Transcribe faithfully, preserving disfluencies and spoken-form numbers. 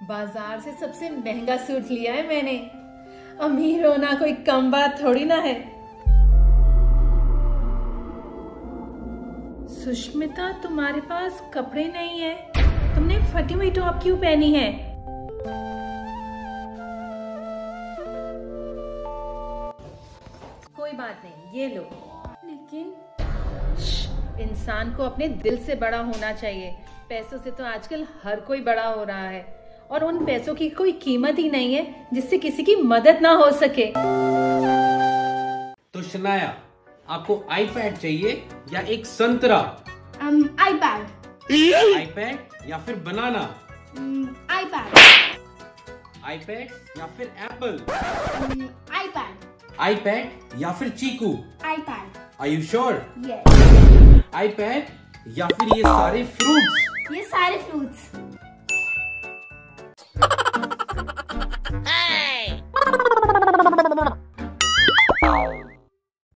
बाजार से सबसे महंगा सूट लिया है मैंने। अमीर होना कोई कम बात थोड़ी ना है। सुष्मिता, तुम्हारे पास कपड़े नहीं है, तुमने फटी हुई टॉप क्यों पहनी है? कोई बात नहीं, ये लो। लेकिन इंसान को अपने दिल से बड़ा होना चाहिए। पैसों से तो आजकल हर कोई बड़ा हो रहा है, और उन पैसों की कोई कीमत ही नहीं है जिससे किसी की मदद ना हो सके। तो शनाया, आपको आईपैड चाहिए या एक संतरा? um, iPad. आईपैड या फिर बनाना? आईपैड। आईपैड या फिर एप्पल? आईपैड। आईपैड या फिर चीकू? IPad. Are you sure? Yes. IPad या फिर ये सारे फ्रूट्स? ये सारे फ्रूट्स।